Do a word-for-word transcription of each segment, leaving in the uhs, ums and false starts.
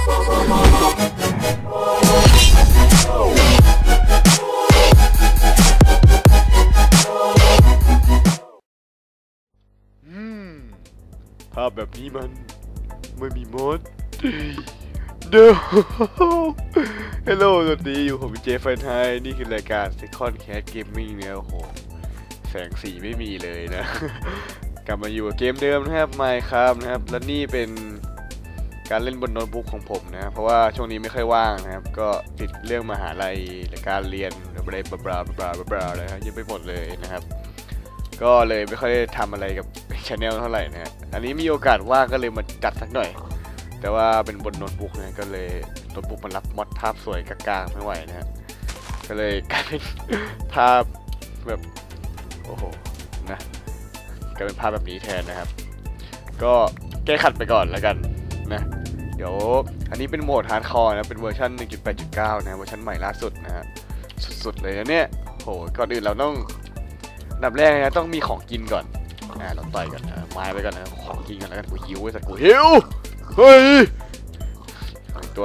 ภาพแบบนี้มันไม่มีมดเด้อฮัลโหลสวัสดีอยู่ผมเจฟเฟนไฮนี่คือรายการ Second Cat Gaming เนี่ยโอ้โหแสงสีไม่มีเลยนะกลับมาอยู่กับเกมเดิมนะครับ Minecraft นะครับและนี่เป็นการเล่นบนโน้ตบุ๊กของผมนะเพราะว่าช่วงนี้ไม่ค่อยว่างนะครับก็ติดเรื่องมหาลัยและการเรียนอะไรบลาบลาบลาบลาอะไรเยอะไปหมดเลยนะครับก็เลยไม่ค่อยได้ทำอะไรกับชาแนลเท่าไหร่นะอันนี้มีโอกาสว่างก็เลยมาจัดสักหน่อยแต่ว่าเป็นบนโน้ตบุ๊กนะก็เลยโน้ตบุ๊กมันรับมอดภาพสวยกลางๆไม่ไหวนะฮะก็เลยกลายเป็นภาพแบบโอ้โหนะกลายเป็นภาพแบบนี้แทนนะครับก็แก้ขัดไปก่อนแล้วกันนะเดี๋ยวอันนี้เป็นโหมดฮาร์ดคอร์นะเป็นเวอร์ชัน หนึ่งจุดแปดจุดเก้า นะเวอร์ชันใหม่ล่าสุดนะฮะสุดๆเลยนะเนี่ยโหก่อนอื่นเราต้องอันดับแรกนะต้องมีของกินก่อนอ่าเราต่อยกันนะไม้ไปก่อนนะของกินกันแล้วกันกูหิวไอ้สัตว์กูหิวเฮ้ยตัว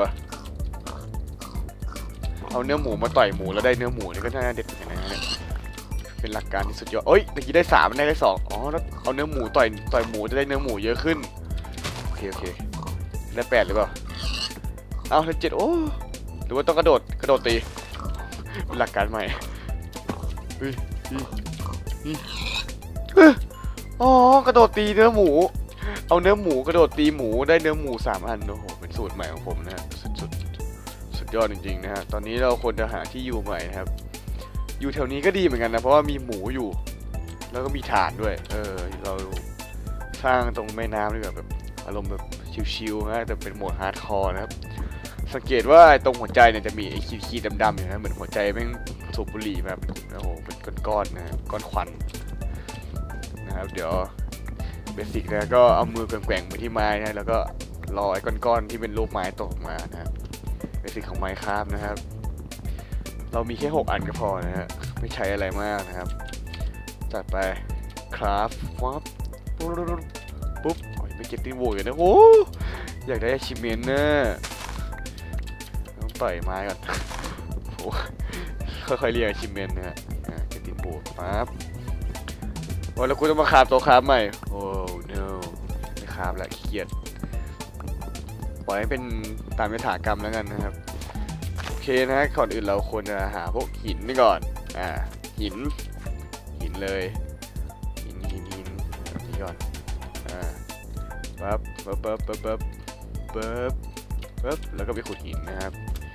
เอาเนื้อหมูมาต่อยหมูแล้วได้เนื้อหมูนี่ก็น่าเด็ดเหมือนกันนะเนี่ยเป็นหลักการที่สุดยอดเอ้ยเมื่อกี้ได้สามได้ได้สองอ๋อแล้วเอาเนื้อหมูต่อยต่อยหมูจะได้เนื้อหมูเยอะขึ้นโอเคโอเคได้แปดหรือเปล่าเอาได้เจ็ดโอ้หรือว่าต้องกระโดดกระโดดตีเป็นหลักการใหม่เฮ้ยอ๋อกระโดดตีเนื้อหมูเอาเนื้อหมูกระโดดตีหมูได้เนื้อหมูสามอันโอ้โหเป็นสูตรใหม่ของผมนะฮะสุดสุดสุดยอดจริงๆนะฮะตอนนี้เราควรจะหาที่อยู่ใหม่นะครับอยู่แถวนี้ก็ดีเหมือนกันนะเพราะว่ามีหมูอยู่แล้วก็มีถ่านด้วยเออเราสร้างตรงแม่น้ำด้วยแบบอารมณ์แบบชิวๆนะแต่เป็นโหมดฮาร์ดคอร์นะครับสังเกตว่าตรงหัวใจเนี่ยจะมีไอ้ขีดๆดำๆอยู่นะเหมือนหัวใจแม่งสูบบุหรี่แบบโอ้โหเป็นก้อนๆนะก้อนควันนะครับเดี๋ยวเบสิกนะก็เอามือแกว่งๆไปที่ไม้นะแล้วก็รอไอ้ก้อนๆที่เป็นรูปไม้ตกมานะครับเบสิกของไม้คราฟนะครับเรามีแค่หกอันก็พอนะฮะไม่ใช้อะไรมากนะครับจัดไปคราฟวับปุ๊บโอ้ยไม่เก็ตติ้งโวยนะโอ้อยากได้ชิมเมนนะต้องต่อยไม้ก่อนโอ้ค่อยๆเรียกชิมเมนนะฮะเก็ตติ้งโวยปั๊บโอ้แล้วกูต้องมาคราฟตัวคราฟใหม่โอ้ no ไม่คราฟละขี้เกียจปล่อยให้เป็นตามยถากรรมแล้วกันนะครับโอเคนะก่อนอื่นเราควรจะหาพวกหินนี่ก่อนอ่าหินหินเลยหินหินหินนี่ก่อนอ่าปั๊บปั๊บปั๊บปั๊บปั๊บปั๊บปั๊บแล้วก็ไปขุดหินนะครับ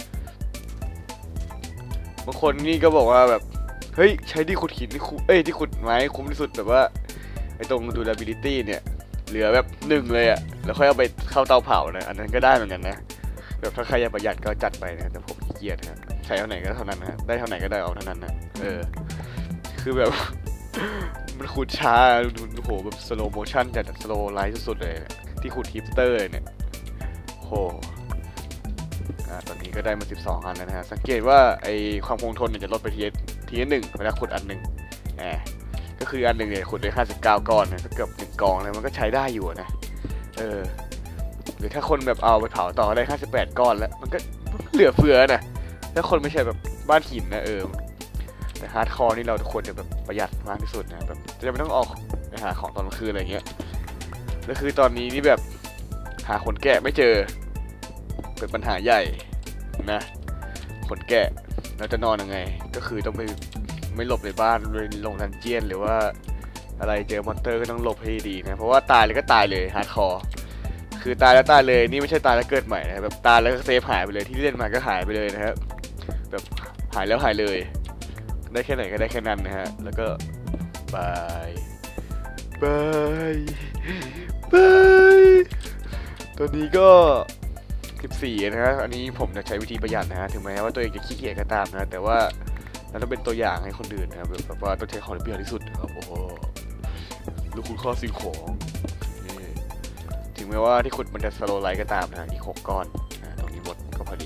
บางคนนี่ก็บอกว่าแบบเฮ้ยใช้ที่ขุดหินที่ขุดเอ้ยที่ขุดไม้คุ้มที่สุดแบบว่าไอ้ตรง durability เนี่ยเหลือแบบหนึ่งเลยอ่ะแล้วค่อยเอาไปเข้าเตาเผานะอันนั้นก็ได้เหมือนกันนะแบบถ้าใครอยากประหยัดก็จัดไปนะแต่ผมขี้เกียจนะใช้เท่าไหร่ก็เท่านั้นนะได้เท่าไหร่ก็ได้เอาเท่านั้นนะเออคือแบบมันขุดช้าโอ้โหแบบ slow motion จัด slow light สุดๆเลยที่ขุดฮิปสเตอร์เนี่ยโหตอนนี้ก็ได้มาสิบสองอันแล้วนะฮะสังเกตว่าไอความคงทนเนี่ยจะลดไปทีทีหนึ่งเวลาขุดอันหนึ่งแหมก็คืออันหนึ่งเนี่ยขุดได้ห้าสิบเก้าก้อนนะเกือบหนึ่งกองเลยมันก็ใช้ได้อยู่นะเออหรือถ้าคนแบบเอาไปเผาต่อได้ห้าสิบแปดก้อนแล้วมันก็เหลือเฟือนะถ้าคนไม่ใช่แบบบ้านหินนะเออแต่ฮาร์ดคอร์นี่เราควรจะแบบประหยัดมากที่สุดนะแบบจะไม่ต้องออกไปหาของตอนกลางคืนอะไรเงี้ยแล้วคือตอนนี้นี่แบบหาคนแกะไม่เจอเป็นปัญหาใหญ่นะคนแกะเราจะนอนยังไงก็คือต้องไปไม่หลบในบ้านเลยลงดันเจียนหรือว่าอะไรเจอมอนเตอร์ก็ต้องหลบให้ดีนะเพราะว่าตายเลยก็ตายเลยฮาร์ดคอร์คือตายแล้วตายเลยนี่ไม่ใช่ตายแล้วเกิดใหม่นะแบบตายแล้วเซฟหายไปเลยที่เล่นมาก็หายไปเลยนะครับแบบหายแล้วหายเลยได้แค่ไหนก็ได้แค่นั้นนะฮะแล้วก็บายบายบายตอนนี้ก็สิบสี่นะฮะอันนี้ผมจะใช้วิธีประหยัดนะฮะถึงแม้ว่าตัวเองจะขี้เกียจก็ตามนะแต่ว่าเราต้องเป็นตัวอย่างให้คนอื่นนะครับแบบว่าต้องใช้ของที่ประหยัดที่สุดครับโอ้โหลูกคุณข้อสิ่งของนี่ถึงแม้ว่าที่ขุดมันจะสโลว์ไลท์ก็ตามนะอีกหกก้อนนะตรงนี้หมดก็พอดี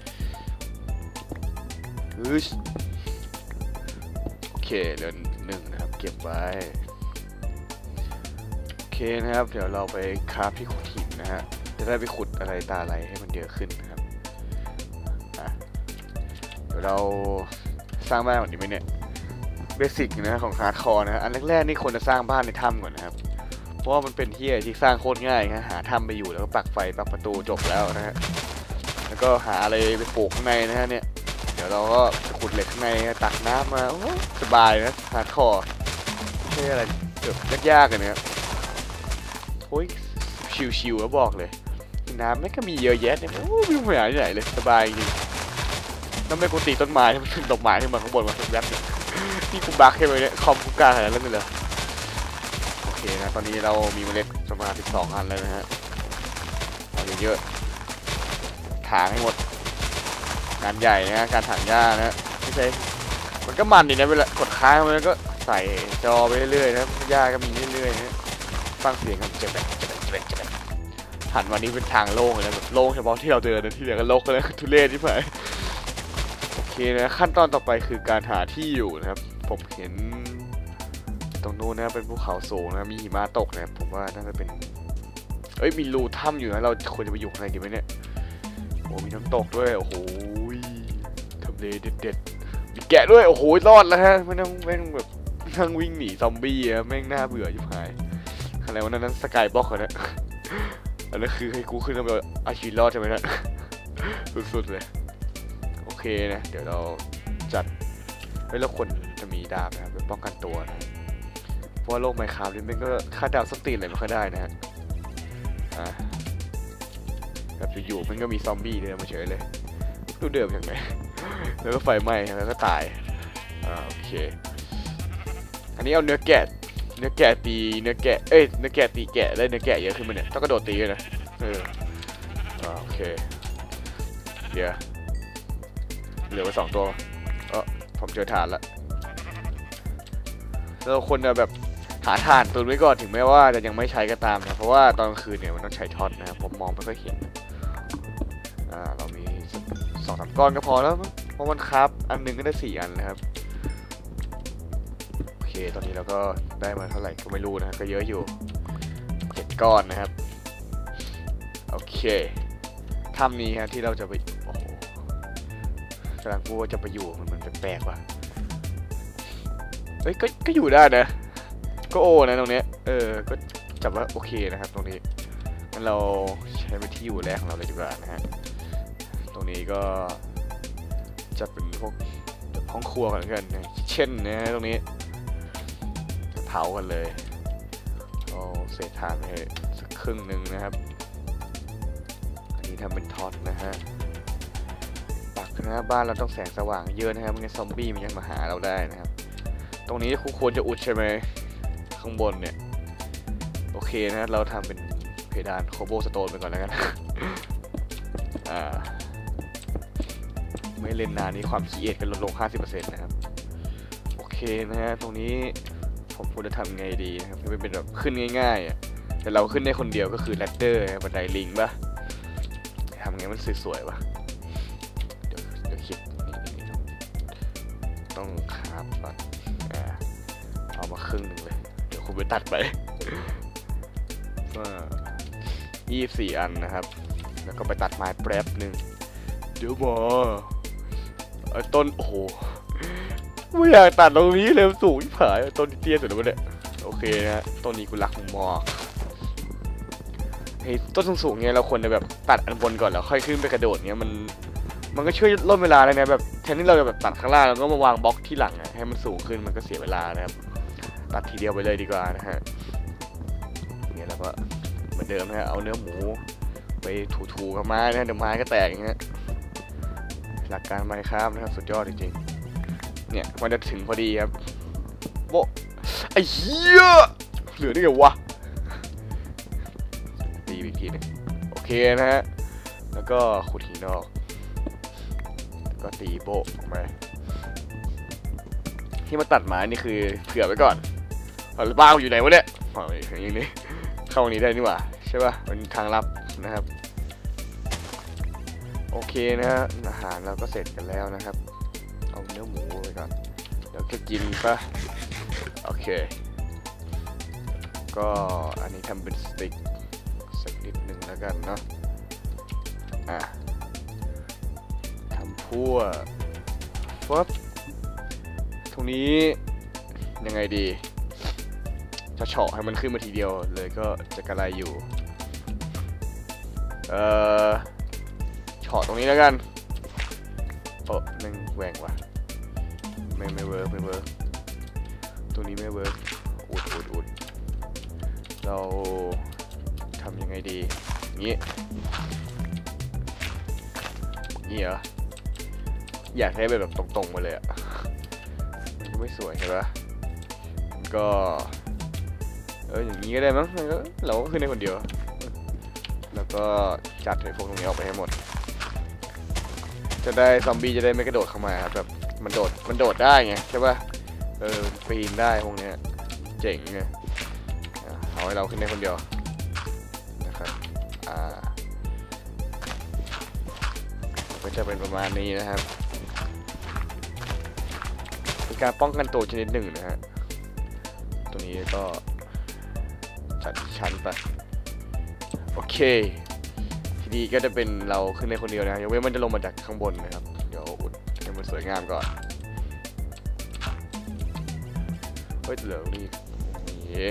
โอเคเหลือหนึ่งนะครับเก็บไว้โอเคนะครับเดี๋ยวเราไปคราฟที่ขุดหินนะฮะจะได้ไปขุดอะไรตาอะไรให้มันเยอะขึ้นนะครับเดี๋ยวเราสร้างบ้านก่อนดีไหมเนี่ยเบสิกนะของฮาร์ดคอร์นะอันแรกๆนี่ควรจะสร้างบ้านในถ้ำก่อนนะครับเพราะว่ามันเป็นที่ที่สร้างโคตรง่ายนะหาถ้ำไปอยู่แล้วก็ปักไฟปักประตูจบแล้วนะฮะแล้วก็หาอะไรไปปลูกข้างในนะฮะเนี่ยเดี๋ยวเราก็ขุดเหล็กข้างในตักน้ำมาสบายนะฮาร์ดคอร์ไม่ใช่อะไรแบบยากๆเลยนะครับโอ้ยชิวๆแล้วบอกเลยน้ำไม่ก็มีเยอะแยะเนี่ยโอ้ยไม่หาที่ไหนเลยสบายจริงน้ำไม่กูตีต้นไม้มันขึ้นดอกไม้ขึ้นมาข้างบนมาสักแป๊บนึงนี่กูบักแค่ไหมเนี่ยคอมกูกล้าขนาดนั้นเลยเหรอโอเคนะตอนนี้เรามีเมล็ดประมาณสิบสองอันแล้วนะฮะเอาเยอะๆถางให้หมดงานใหญ่นะการถางหญ้านะไม่ใช่มันก็มันดีนะเวลากดค้างมันก็ใส่จอไปเรื่อยๆนะหญ้าก็มีเรื่อยๆนะฟังเสียงกันเจ็บแบบเจ็บแบบเจ็บแบบเจ็บแบบหันวันนี้เป็นทางโล่งเลยแบบโล่งเฉพาะที่เราเจอนะที่เหลือก็โล่งกันแล้วทุเรศที่ไหนโอเคนะขั้นตอนต่อไปคือการหาที่อยู่นะครับผมเห็นตรงนู้นนะเป็นภูเขาสูงนะมีหิมะตกนะผมว่าน่าจะเป็นเอ้ยมีรูถ้ำอยู่นะเราควรจะไปอยู่ข้างในดีไหมเนี่ยโอ้มีน้ำตกด้วยโอ้โหทำเลเด็ดๆมีแกะด้วยโอ้โหรอดแล้วฮะไม่ต้องแม่งแบบนั่งวิ่งหนีซอมบี้อะแม่งน่าเบื่อชิบหายอะไรวะนั้นสกายบล็อกเหรอเนี่ยอันนั้นคือให้กูขึ้นมาเอาชีวิตรอดใช่ไหมนะสุดๆเลยโอเคนะเดี๋ยวเราจัดไว้แล้วคนจะมีดาบนะครับเพื่อป้องกันตัวนะเพราะว่าโลกไมค์คราฟต์นี่มันก็ฆ่าดาบสตีนอะไรไม่ค่อยได้นะฮะอ่าแบบอยู่ๆมันก็มีซอมบี้เดินมาเฉยเลยดูเดิมอย่างไรแล้วก็ไฟไหม้แล้วก็ตายอ่าโอเคอันนี้เอาเนื้อแกะเนื้อแกะตีเนื้อแกะเอ้ยเนื้อแกะตีแกะได้เนื้อแกะเยอะขึ้นมาเนี่ยต้องกระโดดตีเลยนะเอออ่าโอเคเดี๋ยวเหลือไปสองตัวเออผมเจอถ่านละเราควรจะแบบหาถ่านตุนไว้ก่อนถึงแม้ว่าจะยังไม่ใช้ก็ตามนะเพราะว่าตอนกลางคืนเนี่ยมันต้องใช้ท็อตนะครับผมมองไม่ค่อยเห็นอ่าเรามีสองสามก้อนก็พอแล้วเพราะมันครับอันหนึ่งก็ได้สี่อันนะครับโอเคตอนนี้เราก็ได้มาเท่าไหร่ก็ไม่รู้นะก็เยอะอยู่เจ็ดก้อนนะครับโอเคถ้ำนี้ฮะที่เราจะไปโอ้โหกำลังพูดว่าจะไปอยู่มันมันแปลกๆว่ะเฮ้ยก็ก็อยู่ได้นะก็โอนะตรงนี้เออก็จับว่าโอเคนะครับตรงนี้งั้นเราใช้เป็นที่อยู่แรกของเราเลยดีกว่านะฮะตรงนี้ก็จะเป็นพวกห้องครัวกันกันนะเช่นนะตรงนี้เผากันเลยเอาเศษถ่านให้สักครึ่งหนึ่งนะครับอันนี้ทำเป็นท็อตนะฮะปักนะบ้านเราต้องแสงสว่างเยอะนะครับไม่งั้นซอมบี้มันยังมาหาเราได้นะครับตรงนี้ควรจะอุดใช่ไหมข้างบนเนี่ยโอเคนะเราทำเป็นเพดานโคโบสโตนไปก่อนแล้วกัน อ่าไม่เล่นนานนี้ความคิดเอทกันลดลง ห้าสิบเปอร์เซ็นต์ นะครับโอเคนะฮะตรงนี้ผมควรจะทำไงดีนะครับให้มันเป็นแบบขึ้นง่ายๆอ่ะแต่เราขึ้นได้คนเดียวก็คือแรดเดอร์บันไดลิงป่ะทำไงมันสวยๆป่ะเดี๋ยวเดี๋ยวคิดนี่ต้องคาบก่อนอ่าเอามาครึ่งหนึ่งเลยเดี๋ยวคุณไปตัดไปก็ยี่สิบสี่อันนะครับแล้วก็ไปตัดไม้แป๊บหนึ่งเดี๋ยวบอไอ้ต้นโอ้โหไม่อยากตัดตรงนี้เลยสูงผายต้นเตี้ยสุดแล้วเนี่ยโอเคนะต้นนี้กูรักมึงมากเฮ้ยต้นสูงๆเงี้ยเราควรจะแบบตัดอันบนก่อนแล้วค่อยขึ้นไปกระโดดเงี้ยมันมันก็ช่วยลดเวลาเลยนะแบบแทนที่เราจะแบบตัดข้างล่างแล้วก็มาวางบล็อกที่หลังให้มันสูงขึ้นมันก็เสียเวลานะครับตัดทีเดียวไปเลยดีกว่านะฮะเนี่ยแล้วก็เหมือนเดิมนะฮะเอาเนื้อหมูไปถูๆกับไม้นะเดี๋ยวไม้ก็แตกอย่างเงี้ยหลักการไมค์ครับนะครับสุดยอดจริงๆเนี่ยมันจะถึงพอดีครับโบไอ้เหี้ยเหลือได้ไงวะตีอีกทีนึงโอเคนะฮะแล้วก็ขุดหินออกก็ตีโบออกมาที่มาตัดไม้นี่คือเผื่อไว้ก่อนเอาบ้าอยู่ไหนวะเนี่ยอ๋ออย่างนี้เข้านี้ได้นี่หว่าใช่ป่ะเป็นทางลับนะครับโอเคนะฮะอาหารเราก็เสร็จกันแล้วนะครับเอาเนื้อหมูไปก่อนเดี๋ยวจะกินป่ะโอเคก็อันนี้ทำเป็นสติ๊กสักนิดหนึ่งแล้วกันเนาะอ่ะทำพั่วปั๊บตรงนี้ยังไงดีจะเฉาะให้มันขึ้นมาทีเดียวเลยก็จะกระไรอยู่เอ่อเฉาะตรงนี้แล้วกันโอ้แม่งแหว่งว่ะไม่ไม่เวิร์กไม่เวิร์กตรงนี้ไม่เวิร์กอุดอุดอุดเราทำยังไงดีงี้งี้เหรออยากให้แบบตรงๆมาเลยอะมันก็ไม่สวยใช่ปะมันก็เอออย่างนี้ก็ได้มั้งมันก็เราก็ขึ้นได้คนเดียวแล้วก็จัดไอ้พวกตรงนี้ออกไปให้หมดจะได้ซอมบี้จะได้ไม่กระโดดเข้ามาครับแบบมันโดดมันโดดได้ไงใช่ปะเออปีนได้พวกเนี้ยเจ๋งไงเอาให้เราขึ้นได้คนเดียวนะครับอ่าก็จะเป็นประมาณนี้นะครับเป็นการป้องกันตัวชนิดหนึ่งนะฮะตัวนี้ก็จัดชั้นไปโอเคทีนี้ก็จะเป็นเราขึ้นได้คนเดียวนะยกเว้นมันจะลงมาจากข้างบนนะครับเดี๋ยวอุดให้มันสวยงามก่อนเฮ้ยเหลือนี่นี่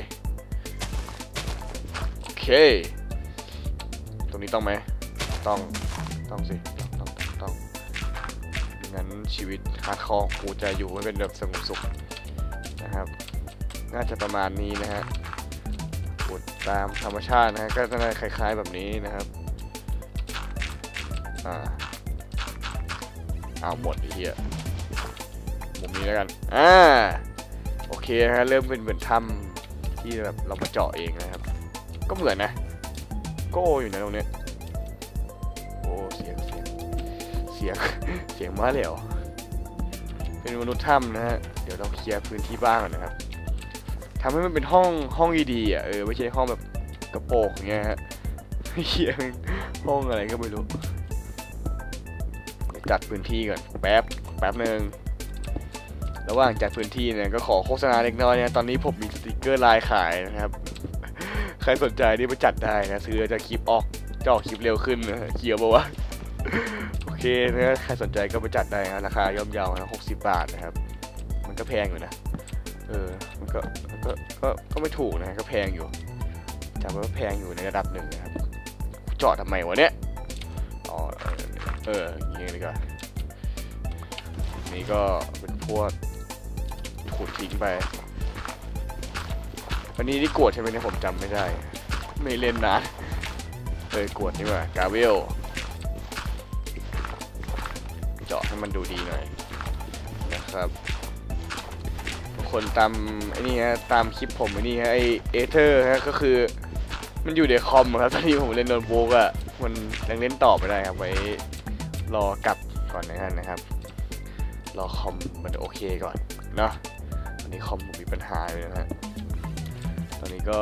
โอเคตรงนี้ต้องไหมต้องต้องสิต้องต้องต้องงั้นชีวิตฮาร์ดคอร์กูจะอยู่ให้เป็นแบบสงบสุขนะครับน่าจะประมาณนี้นะฮะอุดตามธรรมชาตินะฮะก็จะคล้ายๆแบบนี้นะครับอ่าเอาหมดไอ้เหี้ยมุมนี้แล้วกันอ่าโอเคนะฮะเริ่มเป็นเหมือนถ้ำที่แบบเรามาเจาะเองนะครับก็เหมือนนะโก้อยู่นะตรงนี้โอ้เสียงเสียงเสียงเสียงมาแล้วเป็นมนุษย์ถ้ำนะฮะเดี๋ยวเราเคลียร์พื้นที่บ้างนะครับทำให้มันเป็นห้องห้องดีๆอ่ะเออไม่ใช่ห้องแบบกระโปงเงี้ยฮะเคลียร์ห้องอะไรก็ไม่รู้จัดพื้นที่ก่อนแป๊บแป๊บหนึ่งระหว่างจัดพื้นที่เนี่ยก็ขอโฆษณาเล็กน้อยเนี่ยตอนนี้ผมมีสติกเกอร์ลายขายนะครับใครสนใจนี่ไปจัดได้นะซื้อจะคลิปออกจะออกคลิปเร็วขึ้นนะเขียวบอกว่าโอเคนะใครสนใจก็ไปจัดได้นะราคาย่อมเยานะหกสิบบาทนะครับมันก็แพงอยู่นะเออมันก็ก็ก็ก็ไม่ถูกนะก็แพงอยู่จำว่าแพงอยู่ในระดับหนึ่งนะครับเจาะทำไมวะเนี่ยอ๋อเอออย่างนี้ดีกว่านี่ก็เป็นพวกขุดทิ้งไปวันนี้ที่กวดใช่ไหมเนี่ยผมจำไม่ได้ไม่เล่นนะเออกวดนี่ว่ากาเวลเจาะให้มันดูดีหน่อยนะครับทุกคนตามไอ้นี่ฮะตามคลิปผมไอ้นี่ฮะไอเอเธอร์ฮะก็คือมันอยู่ในคอมครับตอนนี้ผมเล่นโน้ตบุ๊กอ่ะมันยังเล่นต่อไม่ได้ครับไว้รอกลับก่อนนะครับรอคอมมันโอเคก่อนเนาะตอนนี้คอมผมมีปัญหาเลยนะฮะตอนนี้ก็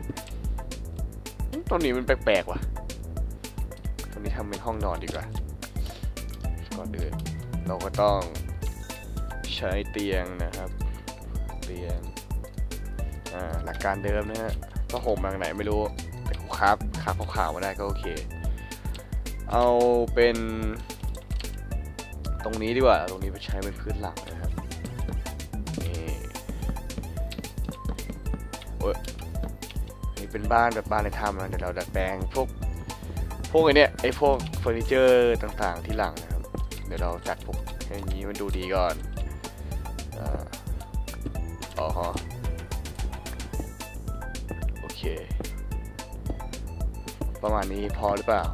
ตรงนี้มันแปลกๆว่ะตรงนี้ทำเป็นห้องนอนดีกว่าก่อนอื่นเราก็ต้องใช้เตียงนะครับเตียงอ่าหลักการเดิมนะฮะก็ห่มมาจากไหนไม่รู้แต่กูครับครับขาวๆมาได้ก็โอเคเอาเป็นตรงนี้ดีกว่าตรงนี้ไปใช้เป็นพื้นหลังนะครับนี่โอ้ยนี่เป็นบ้านแบบบ้านในถ้ำนะเดี๋ยวเราดัดแปลงพวกพวกไอ้นี่ไอ้พวกเฟอร์นิเจอร์ต่างๆที่หลังนะครับเดี๋ยวเราจัดพวกให้นี้มันดูดีก่อนอ๋อฮะโอเคประมาณนี้พอหรือเปล่า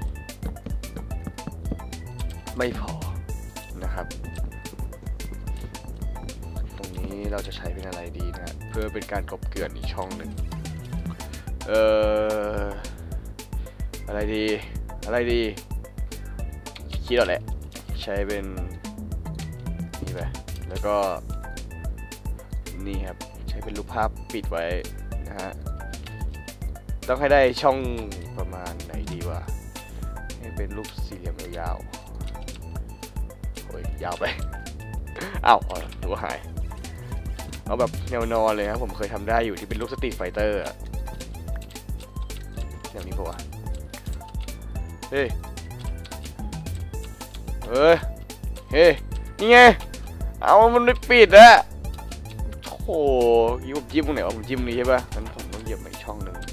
ไม่พอนะครับตรงนี้เราจะใช้เป็นอะไรดีนะเพื่อเป็นการกบเกลื่อนอีกช่องหนึ่งเอ่ออะไรดีอะไรดีคิดเอาแหละใช้เป็นนี่ไปแล้วก็นี่ครับใช้เป็นรูปภาพปิดไว้นะฮะต้องให้ได้ช่องประมาณไหนดีวะให้เป็นรูปสี่เหลี่ยมยาวๆโอ้ยยาวไป อ้าวดูหายเอาแบบแนวนอนเลยครับผมเคยทำได้อยู่ที่เป็นรูปสตรีทไฟเตอร์แนวนี้ปะวะเฮ้ยเฮ้ยเฮ้ยนี่ไงเอามันไม่ปิดอะโอ้โหยี่ผมจิ้มตรงไหนวะผมจิ้มนี้ใช่ปะงั้นผมต้องเหยียบอีกช่องหนึ่ง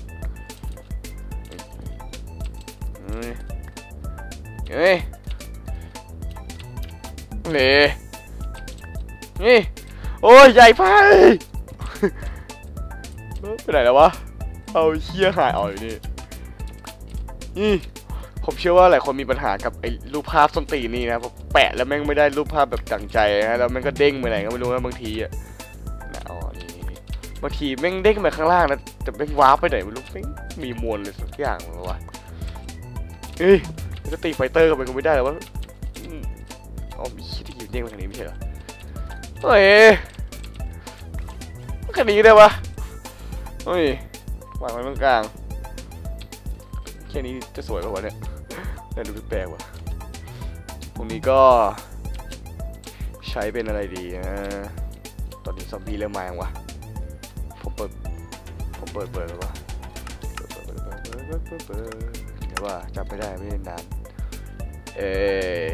เฮ้ยเฮ้ยนี่โอ้ยใหญ่ไปไปไหนแล้ววะเอาเชี่ยหายเอาอยู่นี่นี่ผมเชื่อว่าหลายคนมีปัญหากับไอ้รูปภาพส้นตีนนี่นะผมแปะแล้วแม่งไม่ได้รูปภาพแบบดั่งใจนะแล้วแม่งก็เด้งไปไหนก็ไม่รู้นะบางทีอ่ะนะอ๋อนี่บางทีแม่งเด้งไปข้างล่างนะแต่แม่งวาร์ปไปไหนไม่รู้แม่งมีมวลเลยสักอย่างเลยวะเฮ้ยมันก็ตีไฟเตอร์กันไปก็ไม่ได้หรอวะอ๋อมีคิดที่อยู่เด้งไปทางนี้ไม่ใช่เหรอเฮ้ยแค่นี้ได้ปะเฮ้ยวางไว้ตรงกลางแค่นี้จะสวยป่าวะเนี่ยแต่ดูแปลกว่ะตรงนี้ก็ใช้เป็นอะไรดีนะตอนนี้ซอมบี้เริ่มมาอย่างวะผมเปิดผมเปิดเปิดแล้ววะเปิดเปิดเปิดเปิดเปิดเปิดเปิดเปิดเดี๋ยวว่าจำไม่ได้ไม่ได้นานเออ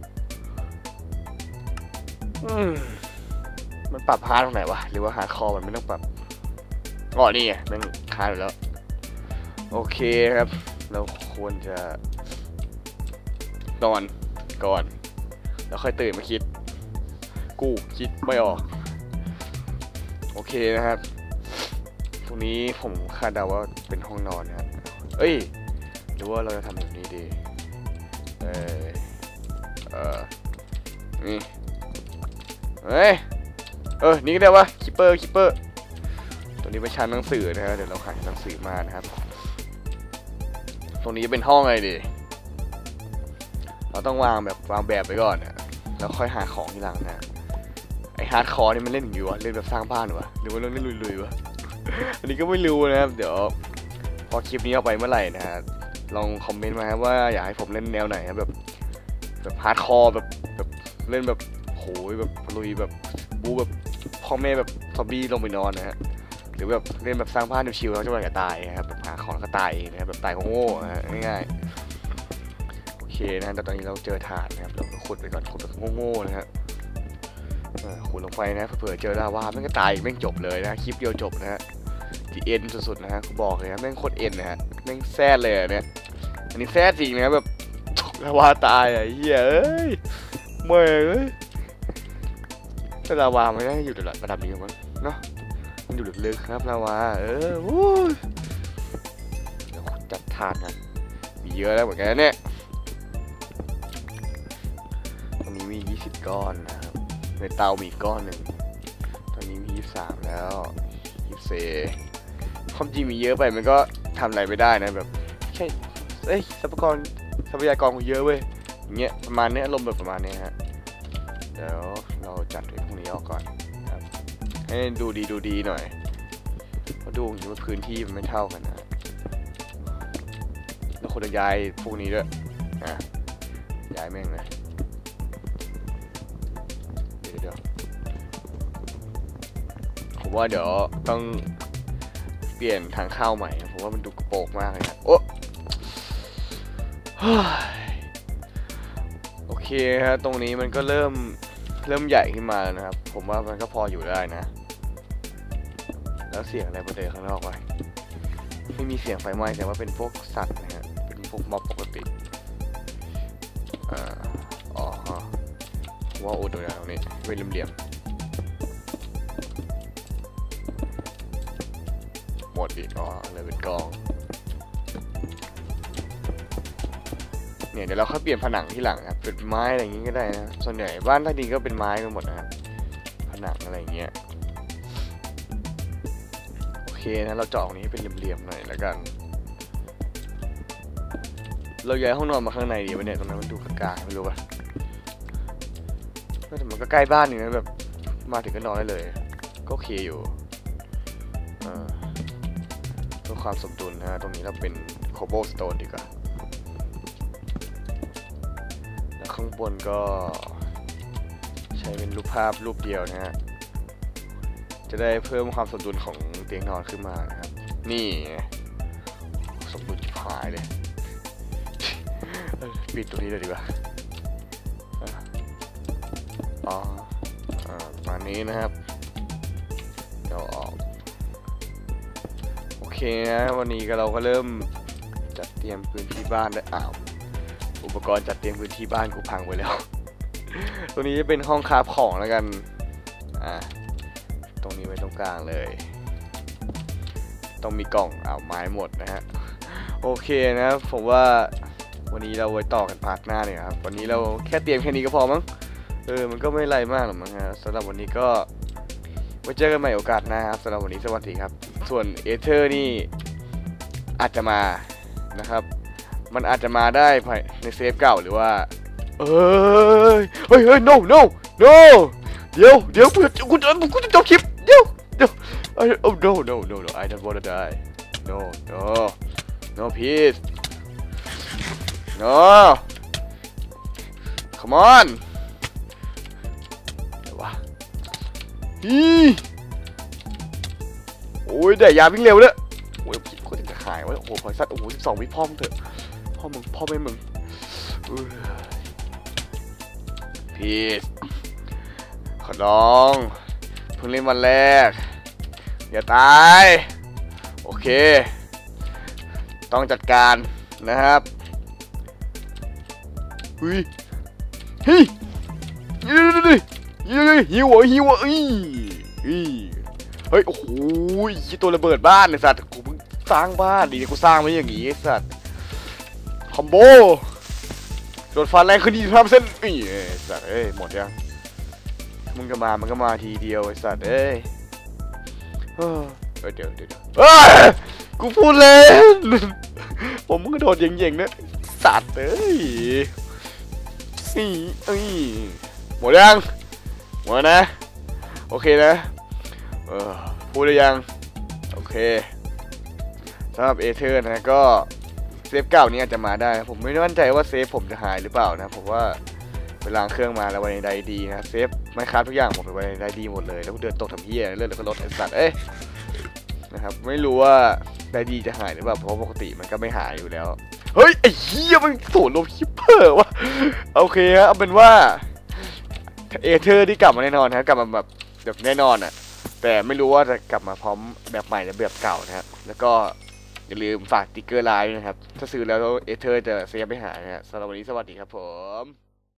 อืมมันปรับฮาร์ดตรงไหนวะหรือว่าฮาร์ดคอร์มันไม่ต้องปรับอ๋อนี่ไงมันฮาร์ดอยู่แล้วโอเคครับเราควรจะนอนก่อนแล้วค่อยตื่นมาคิดกูคิดไม่ออกโอเคนะครับตรงนี้ผมคาดเดาว่าเป็นห้องนอนนะครับเอ้ยหรือว่าเราจะทำแบบนี้ดีเออเออนี่เฮ้ยเออนี่ก็ได้วะคิปเปอร์คิปเปอร์ตัวนี้เป็นชั้นหนังสือนะครับเดี๋ยวเราหาหนังสือมานะครับตรงนี้เป็นห้องอะไรดีเราต้องวางแบบวางแบบไปก่อนนะแล้วค่อยหาของทีหลังนะไอฮาร์ดคอร์นี่มันเล่นอย่างนี้วะเล่นแบบสร้างบ้านวะหรือว่าเล่นลุยๆวะอันนี้ก็ไม่รู้นะครับเดี๋ยวพอคลิปนี้เอาไปเมื่อไหร่นะฮะลองคอมเมนต์มาครับว่าอยากให้ผมเล่นแนวไหนครับแบบแบบฮาร์ดคอร์แบบแบบเล่นแบบโหยแบบลุยแบบบูแบบพ่อแม่แบบซอมบี้ลงไปนอนนะฮะหรือแบบเล่นแบบสร้างบ้านชิวๆแล้วจะมากับตายนะครับแบบหาของแล้วก็ตายเองนะครับแบบตายโง่ๆนะง่ายๆโอเคนะแต่ตอนนี้เราเจอฐานนะครับเราขุดไปก่อนขุดแบบโง่ๆนะฮะขุดลงไปนะเผื่อเจอลาวาแม่งก็ตายแม่งจบเลยนะคลิปเดียวจบนะฮะที่เอ็นสุดๆนะฮะกูบอกเลยนะแม่งโคตรเอ็นนะฮะแม่งแซ่เลยเนี่ยอันนี้แซ่จริงนะแบบลาวาตายอ่ะเหี้ยเอ้ยเมื่อยแต่ลาวาไม่ได้อยู่ระดับนี้มั้งเนาะมันอยู่ลึกๆครับลาวาเออวู้เดี๋ยวจัดทานกันมีเยอะแล้วเหมือนกันเนี่ยตรงนี้มียี่สิบก้อนนะครับในเตามีก้อนหนึ่งตอนนี้มียี่สิบสามแล้วยี่สิบสี่ความจริงมีเยอะไปมันก็ทำอะไรไม่ได้นะแบบแค่เอ้ยทรัพยากรทรัพยากรกูเยอะเว้ยอย่างเงี้ยประมาณนี้อารมณ์แบบประมาณนี้ฮะเดี๋ยวเราจัดไอ้พวกนี้ออกก่อนครับให้ดูดีดูดีหน่อยเพราะดูอย่างว่าพื้นที่มันไม่เท่ากันนะแล้วคนจะย้ายพวกนี้ด้วยอ่ะย้ายแม่งเลยเดี๋ยวเดี๋ยวผมว่าเดี๋ยวต้องเปลี่ยนทางเข้าใหม่ผมว่ามันดูกระโปงมากเลยนะโอ้โอเคฮะตรงนี้มันก็เริ่มเริ่มใหญ่ขึ้นมาแล้วนะครับผมว่ามันก็พออยู่ได้นะแล้วเสียงอะไรบนเดินข้างนอกวะไม่มีเสียงไฟไหม้แต่ว่าเป็นพวกสัตว์นะฮะเป็นพวกม็อบปกติอ่าอ๋อว่าอุดดูนะตรงนี้เป็นเหลี่ยมๆหมดอีกอ๋อเลยเป็นกองเนี่ยเดี๋ยวเราค่อยเปลี่ยนผนังที่หลังครับเป็นไม้อะไรอย่างงี้ก็ได้นะส่วนใหญ่บ้านใต้ดินก็เป็นไม้กันหมดนะผนังอะไรอย่างเงี้ยโอเคนะเราเจาะตรงนี้เป็นเหลี่ยมๆหน่อยแล้วกันเราย้ายห้องนอนมาข้างในดีวะเนี่ยตรงนั้นมันดูกลางๆไม่รู้ป่ะแต่มันก็ใกล้บ้านอยู่นะแบบมาถึงก็นอนได้เลยก็โอเคอยู่เพื่อความสมดุลนะตรงนี้เราเป็นโคโบสโตนดีกว่าแล้วข้างบนก็ใช้เป็นรูปภาพรูปเดียวนะฮะจะได้เพิ่มความสมดุลของเตียงนอนขึ้นมานะครับนี่สมดุลชิบเลยปิดตรงนี้เลยดีกว่าอ๋อประมาณนี้นะครับเดี๋ยวออกโอเคนะวันนี้ก็เราก็เริ่มจัดเตรียมพื้นที่บ้านได้อ้าวอุปกรณ์จัดเตรียมพื้นที่บ้านกูพังไปแล้วตรงนี้จะเป็นห้องคราฟของแล้วกันอ่าตรงนี้ไว้ตรงกลางเลยต้องมีกล่องอ้าวไม้หมดนะฮะโอเคนะผมว่าวันนี้เราไว้ต่อกันพาร์ทหน้าเนี่ยครับวันนี้เราแค่เตรียมแค่นี้ก็พอมั้งเออมันก็ไม่ไรมากหรอกมั้งฮะสำหรับวันนี้ก็ไว้เจอกันใหม่โอกาสหน้าครับสำหรับวันนี้สวัสดีครับส่วนเอเธอร์นี่อาจจะมานะครับมันอาจจะมาได้ภายในเซฟเก่าหรือว่าเอ้ยเฮ้ยเฮ้ย no no no เดี๋ยวเดี๋ยวกูจะกูจะกูจะจบคลิปเดี๋ยวเดี๋ยว oh no no no no I don't wanna die no no no please no come on เดี๋ยววะฮีโอ้ยแต่ยาวิ่งเร็วเลยโอ้ยผิดคนจะหายวะโอ้โหพอยซัดโอ้โหสิบสองวิพ่อมึงเถอะพ่อมึงพ่อไม่มึงพีสขอร้องเพิ่งเล่นวันแรกอย่าตายโอเคต้องจัดการนะครับเฮ้ยเฮ้ยยิวดิยิวหิวหิวเอ้ยเฮ้ยโอ้โหตัวระเบิดบ้านเลยสัตว์กูเพิ่งสร้างบ้านดีกูสร้างไว้อย่างงี้สัตว์คอมโบโดนฟันแรงขึ้นยี่สิบห้าเปอร์เซ็นต์ไอ้สัตว์เอ้ยหมดยังมึงก็มามันก็มาทีเดียวไอ้สัตว์เอ้ยเฮ้ยเดี๋ยวเดี๋ยวเฮ้ยกูพูดเล่นผมมึงกระโดดเย่งๆนะสัตว์เอ้ยนี่เอ้ยหมดยังหมดนะโอเคนะเออพูดได้ยังโอเคสำหรับเอเธอร์นะก็เซฟเก่านี้อาจจะมาได้ผมไม่มั่นใจว่าเซฟผมจะหายหรือเปล่านะผมว่าเวลาเครื่องมาแล้วไว้ในไดดีนะเซฟไม่ค้าทุกอย่างผมไปไว้ในไดดีหมดเลยแล้วเดินตกทำเหี้ยเลื่อนแล้วก็ลดไอ้สัตว์เอ้ยนะครับไม่รู้ว่าไดดีจะหายหรือเปล่าเพราะปกติมันก็ไม่หายอยู่แล้วเฮ้ยไอ้เหี้ยมันสูญลมคิปเปอร์วะโอเคฮะเอาเป็นว่าเอเธอร์ที่กลับมาแน่นอนฮะกลับมาแบบแบบแน่นอนอ่ะแต่ไม่รู้ว่าจะกลับมาพร้อมแบบใหม่หรือแบบเก่านะครับแล้วก็อย่าลืมฝากติ๊กเกอร์ไลน์นะครับถ้าซื้อแล้วเอเธอร์จะเซฟไม่หายนะฮะสำหรับวันนี้สวัสดีครับผม